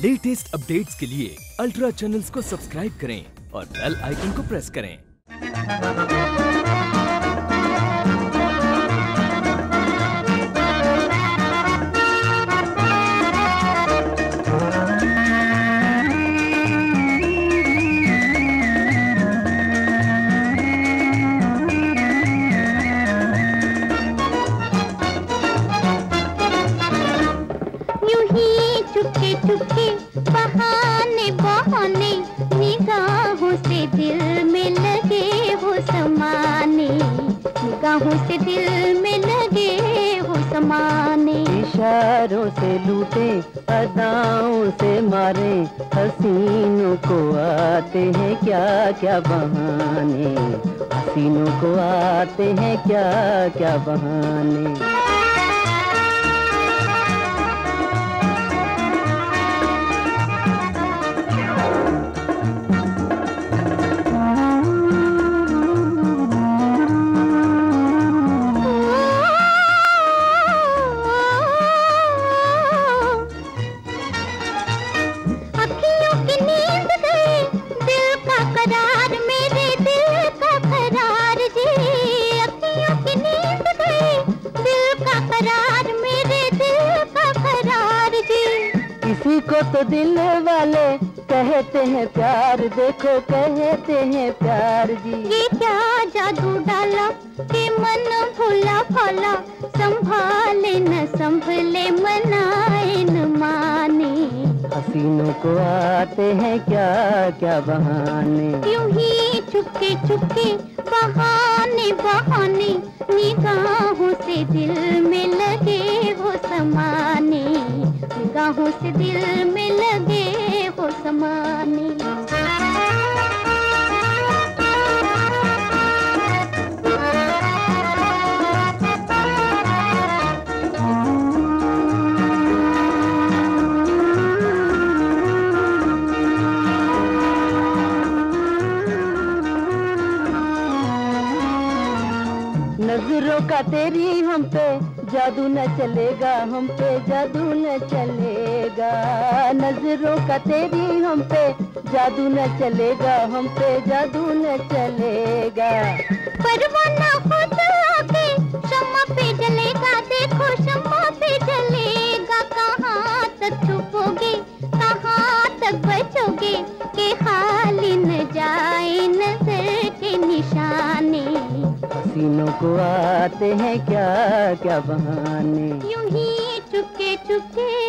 Latest updates के लिए ultra channels को सब्सक्राइब करें और बेल आइकन को प्रेस करें। चुपके चुपके बहाने बहाने निगाहों से दिल में लगे हो समाने, निगाहों से दिल में लगे हो समाने। इशारों से लूटे अदाओं से मारे, हसीनों को आते हैं क्या क्या बहाने, हसीनों को आते हैं क्या क्या बहाने। किसी को तो दिल वाले कहते हैं प्यार, देखो कहते हैं प्यार जी। ये क्या जादू डाला कि मन भोला भाला, संभाले न संभले मनाए न माने। हसीनों को आते हैं क्या क्या बहाने, यूं ही चुपके चुपके बहाने बहाने निगाहों से दिल में लगे हो समाने, निगाहों से दिल में लगे हो समाने। नजरों का तेरी हम पे जादू न चलेगा, हम पे जादू न चलेगा। नजरों का तेरी हम पे जादू न चलेगा, हम पे जादू न चलेगा। परवाना खुद आके शम्मा पे जलेगा, देखो शम्मा पे जलेगा। कहाँ तक छुपोगे कहाँ तक बचोगे, के खाली न जाए नजर के निशाने। हसीनों को आते हैं क्या क्या बहाने, यूं ही चुपके चुपके